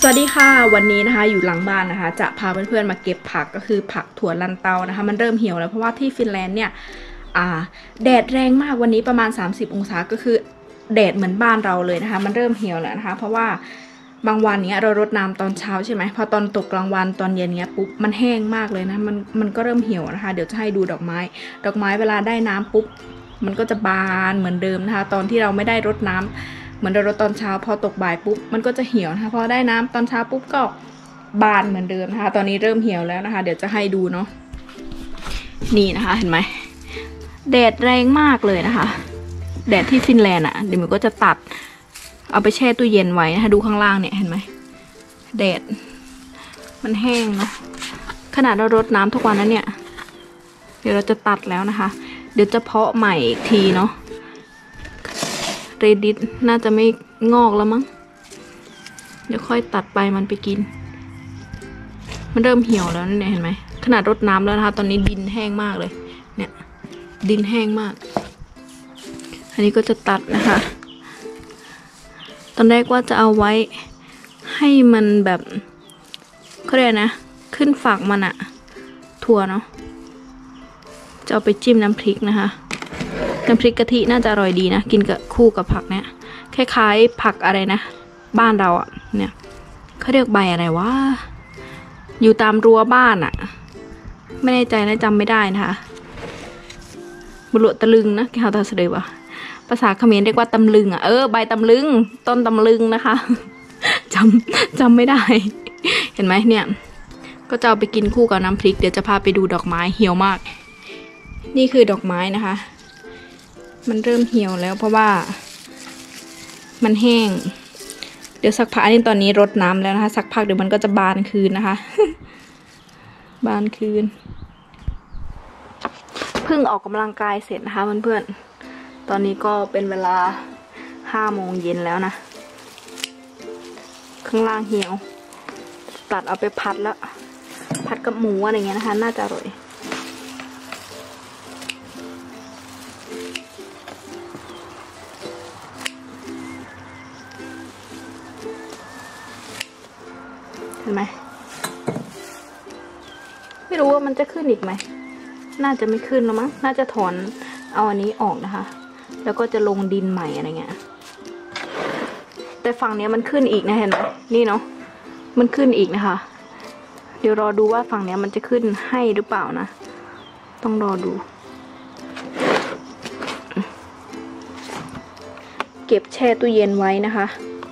สวัสดีค่ะวันนี้นะคะอยู่หลังบ้านนะคะจะพาเพื่อนๆมาเก็บผักก็คือผักถั่วลันเตานะคะมันเริ่มเหี่ยวแล้วเพราะว่าที่ฟินแลนด์เนี่ยแดดแรงมากวันนี้ประมาณ30องศาก็คือแดดเหมือนบ้านเราเลยนะคะมันเริ่มเหี่ยวแล้วนะคะเพราะว่าบางวันเนี้ยเรารดน้ำตอนเช้าใช่ไหมพอตอนตกกลางวันตอนเย็นเนี้ยปุ๊บมันแห้งมากเลยนะมันก็เริ่มเหี่ยวนะคะเดี๋ยวจะให้ดูดอกไม้เวลาได้น้ำปุ๊บมันก็จะบานเหมือนเดิมนะคะตอนที่เราไม่ได้รดน้ำเหมือนเรารดตอนเช้าพอตกบ่ายปุ๊บมันก็จะเหี่ยวนะคะพอได้น้ำตอนเช้าปุ๊บก็บานเหมือนเดิมนะคะตอนนี้เริ่มเหี่ยวแล้วนะคะเดี๋ยวจะให้ดูเนาะนี่นะคะเห็นไหมแดดแรงมากเลยนะคะแดดที่ฟินแลนด์เดี๋ยวมันก็จะตัดเอาไปแช่ตู้เย็นไว้นะคะดูข้างล่างเนี่ยเห็นไหมแดดมันแห้งเนาะขนาดเรารดน้ำทุกวันนั้นเนี่ยเดี๋ยวเราจะตัดแล้วนะคะเดี๋ยวจะเพาะใหม่อีกทีเนาะเรดิสน่าจะไม่งอกแล้วมั้งเดี๋ยวค่อยตัดไปมันไปกินมันเริ่มเหี่ยวแล้วเนี่ยเห็นไหมขนาดรดน้ำแล้วนะคะตอนนี้ดินแห้งมากเลยเนี่ยดินแห้งมากอันนี้ก็จะตัดนะคะตอนแรกว่าจะเอาไว้ให้มันแบบเขาเรียกนะขึ้นฝักมันถั่วเนาะจะเอาไปจิ้มน้ำพริกนะคะน้ำพริกกะทิน่าจะอร่อยดีนะกินกับคู่กับผักเนี่ยคล้ายๆผักอะไรนะบ้านเราเนี่ยเขาเรียกใบอะไรวะอยู่ตามรั้วบ้านไม่แน่ใจนะจำไม่ได้นะคะบุรุษตะลึงนะเขาตาเสดยวะภาษาเขมรเรียกว่าตำลึงใบตำลึงต้นตำลึงนะคะจำไม่ได้เห็นไหมเนี่ยก็จะเอาไปกินคู่กับน้ำพริกเดี๋ยวจะพาไปดูดอกไม้เหี่ยวมากนี่คือดอกไม้นะคะมันเริ่มเหี่ยวแล้วเพราะว่ามันแห้งเดี๋ยวสักพักนี่ตอนนี้รดน้ำแล้วนะคะสักพักเดี๋ยวมันก็จะบานคืนนะคะ บานคืนเพิ่งออกกำลังกายเสร็จนะคะเพื่อนๆตอนนี้ก็เป็นเวลา5 โมงเย็นแล้วนะข้างล่างเหี่ยวตัดเอาไปผัดแล้วผัดกับหมูอะไรเงี้ยนะคะน่าจะอร่อยเห็นไหมไม่รู้ว่ามันจะขึ้นอีกไหมน่าจะไม่ขึ้นแล้วมั้งน่าจะถอนเอาอันนี้ออกนะคะแล้วก็จะลงดินใหม่อะไรเงี้ยแต่ฝั่งนี้มันขึ้นอีกนะเห็นไหมนี่เนาะมันขึ้นอีกนะคะเดี๋ยวรอดูว่าฝั่งนี้มันจะขึ้นให้หรือเปล่านะต้องรอดูเก็บแช่ตู้เย็นไว้นะคะ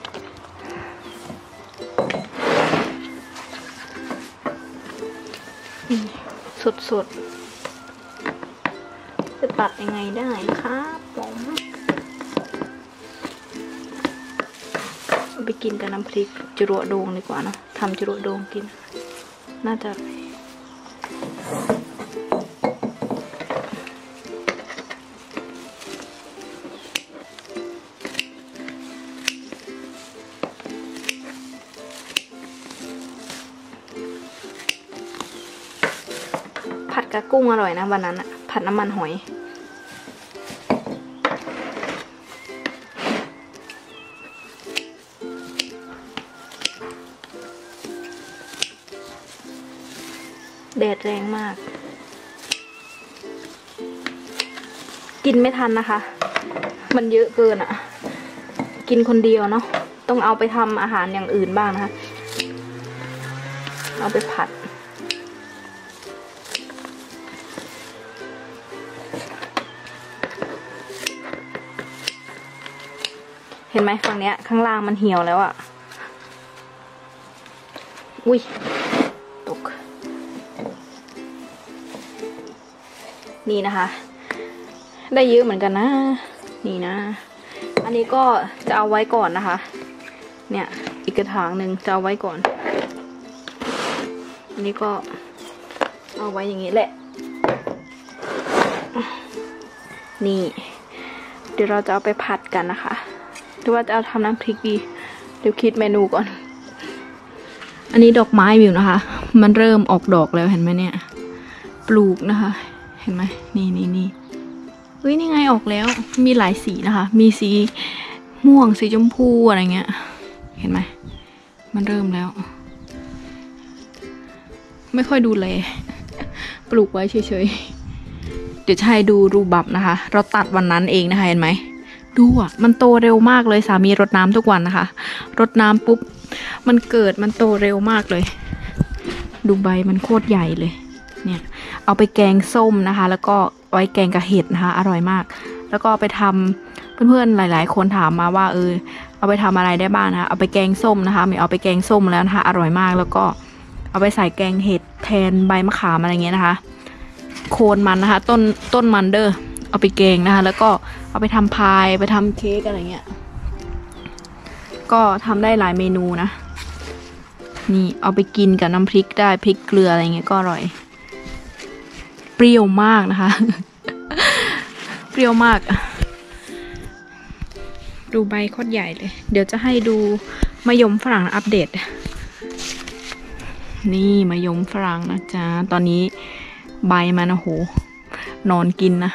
สดจะตัดยังไงได้ครับผมเอาไปกินกับน้ำพริกจรวดโดงดีกว่าเนาะทำจรวดโดงกินน่าจะผัดกับกุ้งอร่อยนะวันนั้นผัดน้ำมันหอยแดดแรงมากกินไม่ทันนะคะมันเยอะเกินกินคนเดียวเนาะต้องเอาไปทำอาหารอย่างอื่นบ้างนะคะเอาไปผัดเห็นไหมฝั่งเนี้ยข้างล่างมันเหี่ยวแล้วอุ้ยตกนี่นะคะได้เยอะเหมือนกันนะนี่นะอันนี้ก็จะเอาไว้ก่อนนะคะเนี่ยอีกกระถางหนึ่งจะเอาไว้ก่อนอันนี้ก็เอาไว้อย่างนี้แหละนี่เดี๋ยวเราจะเอาไปผัดกันนะคะหรือว่าจะเอาทำน้ำพริกดีเดี๋ยวคิดเมนูก่อนอันนี้ดอกไม้วิวนะคะมันเริ่มออกดอกแล้วเห็นไหมเนี่ยปลูกนะคะเห็นไหมนี่เฮ้ยนี่ไงออกแล้วมีหลายสีนะคะมีสีม่วงสีชมพูอะไรเงี้ยเห็นไหมมันเริ่มแล้วไม่ค่อยดูแลปลูกไว้เฉยๆเดี๋ยวจะให้ดูรูบับนะคะเราตัดวันนั้นเองนะคะเห็นไหมดูอ่ะมันโตเร็วมากเลยสามีรดน้ำทุกวันนะคะรดน้ำปุ๊บมันโตเร็วมากเลยดูใบมันโคตรใหญ่เลยเนี่ยเอาไปแกงส้มนะคะแล้วก็ไว้แกงกับเห็ดนะคะอร่อยมากแล้วก็ไปทำเพื่อนๆหลายๆคนถามมาว่าเอาไปทำอะไรได้บ้างนะคะเอาไปแกงส้มนะคะไม่เอาไปแกงส้มแล้วนะคะอร่อยมากแล้วก็เอาไปใส่แกงเห็ดแทนใบมะขามอะไรเงี้ยนะคะโคนมันนะคะต้นมันเด้อเอาไปแกงนะคะแล้วก็เอาไปทำพายไปทำเค้กอะไรเงี้ยก็ทำได้หลายเมนูนะนี่เอาไปกินกับน้ำพริกได้พริกเกลืออะไรเงี้ยก็อร่อยเปรี้ยวมากนะคะ เปรี้ยวมากดูใบโคตรใหญ่เลยเดี๋ยวจะให้ดูมะยมฝรั่งอัปเดตนี่มะยมฝรั่งนะจ๊ะตอนนี้ใบมันโอ้โหนอนกินนะ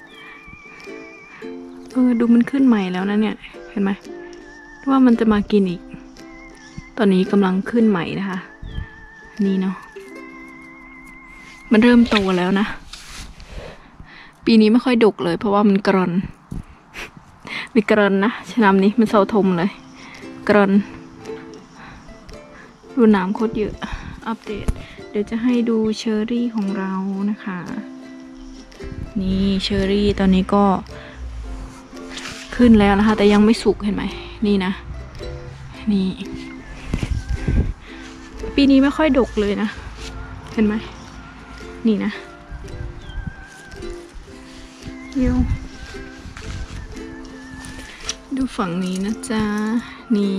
ดูมันขึ้นใหม่แล้วนะเนี่ยเห็นไหมว่ามันจะมากินอีกตอนนี้กำลังขึ้นใหม่นะคะนี่เนาะมันเริ่มโตแล้วนะปีนี้ไม่ค่อยดกเลยเพราะว่ามันกรอนมีกรอนนะชะนำนี้มันเศร้าทมเลยกรอนดูน้ำโคตรเยอะอัปเดตเดี๋ยวจะให้ดูเชอร์รี่ของเรานะคะนี่เชอร์รี่ตอนนี้ก็ขึ้นแล้วนะคะแต่ยังไม่สุกเห็นไหมนี่นะนี่ปีนี้ไม่ค่อยดกเลยนะเห็นไหมนี่นะเดี๋ยวดูฝั่งนี้นะจ๊ะนี่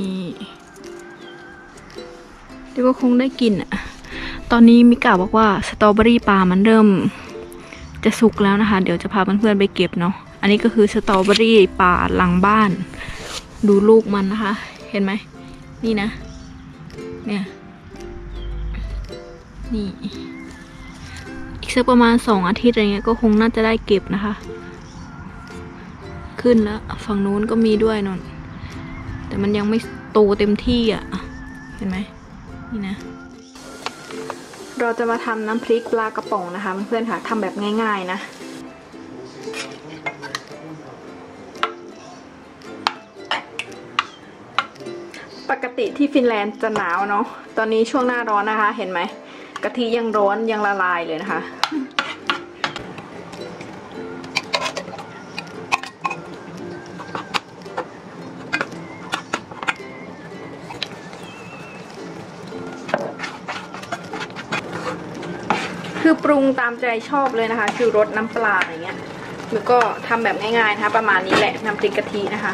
เดี๋ยวก็คงได้กินอ่ะตอนนี้มิกาบอกว่าสตรอเบอรี่ปลามันเริ่มจะสุกแล้วนะคะเดี๋ยวจะพาเพื่อนๆไปเก็บเนาะอันนี้ก็คือสตรอเบอรี่ป่าหลังบ้านดูลูกมันนะคะเห็นไหมนี่นะเนี่ยนี่อีกสักประมาณ2 อาทิตย์อะไรเงี้ยก็คงน่าจะได้เก็บนะคะขึ้นแล้วฝั่งนู้นก็มีด้วยนนแต่มันยังไม่โตเต็มที่อ่ะเห็นไหมนี่นะเราจะมาทำน้ำพริกปลากระป๋องนะคะเพื่อนๆค่ะทำแบบง่ายๆนะปกติที่ฟินแลนด์จะหนาวเนาะตอนนี้ช่วงหน้าร้อนนะคะเห็นไหมกะทิยังร้อนยังละลายเลยนะคะคือปรุงตามใจชอบเลยนะคะคือรสน้ำปลาอะไรเงี้ยแล้วก็ทำแบบง่ายๆนะคะประมาณนี้แหละน้ำพริกกะทินะคะ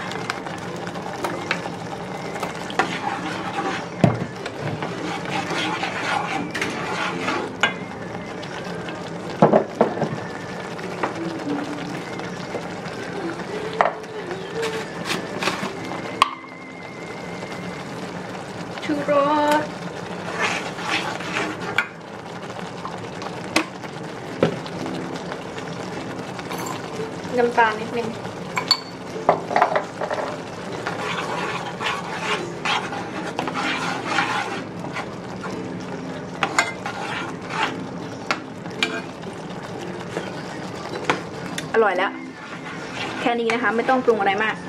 ชูรสน้ำตาลนิดนึงอร่อยแล้วแค่นี้นะคะไม่ต้องปรุงอะไรมาก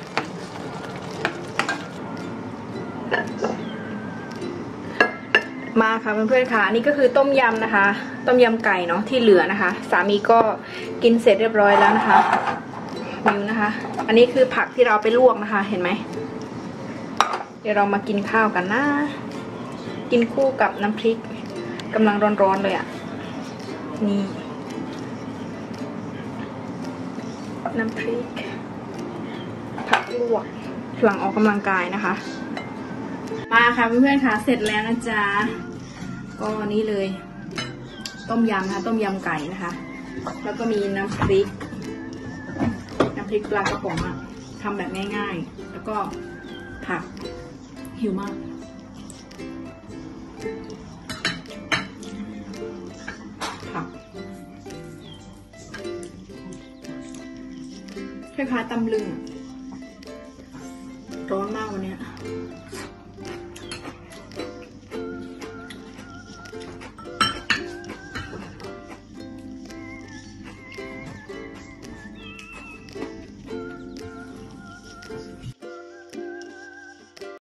มาค่ะเพื่อนๆค่ะนี่ก็คือต้มยำนะคะต้มยำไก่เนาะที่เหลือนะคะสามีก็กินเสร็จเรียบร้อยแล้วนะคะมิวนะคะอันนี้คือผักที่เราไปลวกนะคะเห็นไหมเดี๋ยวเรามากินข้าวกันนะกินคู่กับน้ำพริกกำลังร้อนๆเลยอ่ะนี่น้ำพริกผักลวกหลังออกกำลังกายนะคะมาค่ะเพื่อนๆค่ะเสร็จแล้วนะจ๊ะก็นี่เลยต้มยำนะคะต้มยำไก่นะคะแล้วก็มีน้ำพริกปลากระป๋องอะทำแบบง่ายๆแล้วก็ผักหิวมากผักคล้ายๆตำลึง